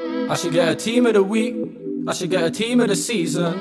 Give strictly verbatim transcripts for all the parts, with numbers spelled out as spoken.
I should get a team of the week. I should get a team of the season.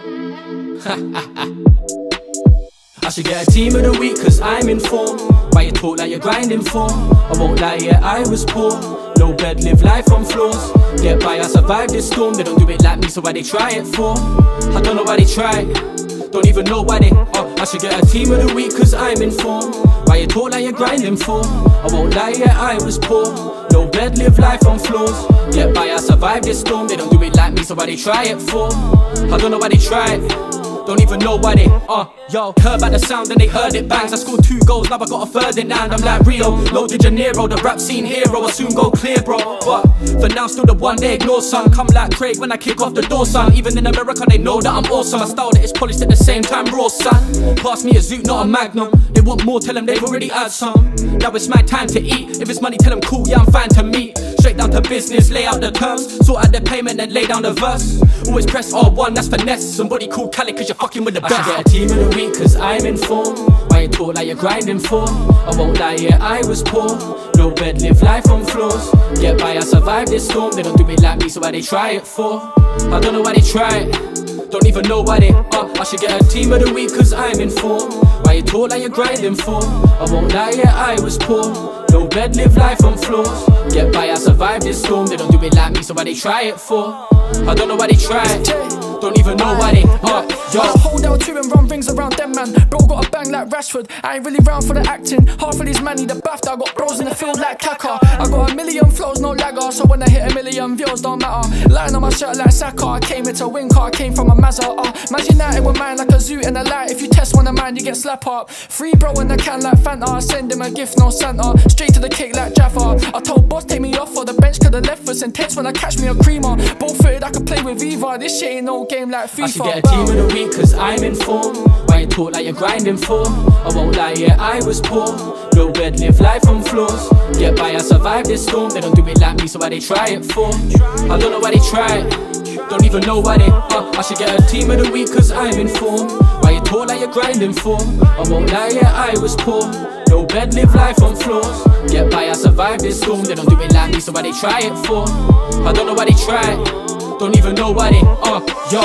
I should get a team of the week cause I'm in form. Why you talk like you're grinding for? I won't lie, yeah, I was poor. No bed, live life on floors. Get by, I survive this storm. They don't do it like me, so why they try it for? I don't know why they try. Don't even know why they uh, I should get a team of the week cause I'm in form. Why you talk like you're grinding for? I won't lie, yeah, I was poor. No bed, live life on floors. Get by, I survive this storm. They don't do it like me, so why they try it for? I don't know why they try it. Don't even know why they, uh, yo, heard about the sound and they heard it bangs. I scored two goals, now I got a third in hand. I'm like Rio, Lo de Janeiro, the rap scene hero. I'll soon go clear, bro. But for now, still the one they ignore, son. Come like Craig when I kick off the door, son. Even in America, they know that I'm awesome. My style that is polished at the same time, raw, son. Pass me a Zoot, not a Magnum. They want more, tell them they've already had some. Now it's my time to eat. If it's money, tell them cool, yeah, I'm fine to meet. Straight down to business, lay out the terms. Sort out the payment, then lay down the verse. Always press R one, that's finesse. Somebody call Cali cause you're fucking with the best. I should get a team of the week cause I'm in form. Why you talk like you're grinding for? I won't lie, yeah, I was poor. No bed, live life on floors. Get by, I survive this storm. They don't do it like me, so why they try it for? I don't know why they try it. Don't even know why they, uh, I should get a team of the week cause I'm in form. Why you talk like you're grinding for? I won't lie, yeah, I was poor. No bed, live life on floors. Get by, I survive this storm. They don't do it like me, so why they try it for? I don't know why they try it. Don't even know why they, uh, yo. I hold out to and run rings around them, man. Bro got a bang like Rashford. I ain't really round for the acting. Half of these man need a bath. I got bros in the field like Kaka. I got a million flows, no lagger. So when I hit a million views, don't matter. Lying on my shirt like Saka. I came into win car, I came from a Mazda. Uh, Man United with mine like a zoo and a light. If you test one of mine, you get slap up. Free bro in the can like Fanta. I send him a gift, no Santa. Straight to the cake like Jaffa. I told boss take me off for the bench cause the left was intense when I catch me a creamer. Both footed, I could play with Viva. This shit ain't no game like FIFA. I should get a team of the week cause I'm in form. Why you talk like you're grinding for? I won't lie, yeah, I was poor. No bed, live life on floors. Get by, I survive this storm. They don't do it like me, so why they try it for? I don't know why they try it. Don't even know why they, uh, I should get a team of the week cause I'm in form. Why you talk like you're grinding for? I won't lie, yeah, I was poor. No bed, live life on floors. Get by, I survive this storm. They don't do it like me, so why they try it for? I don't know why they try it. Don't even know why they, uh, yo.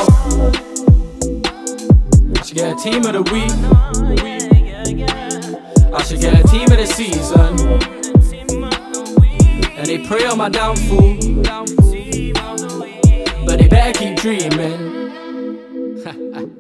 I should get a team of the week. I should get a team of the season. And they pray on my downfall, but they better keep dreaming.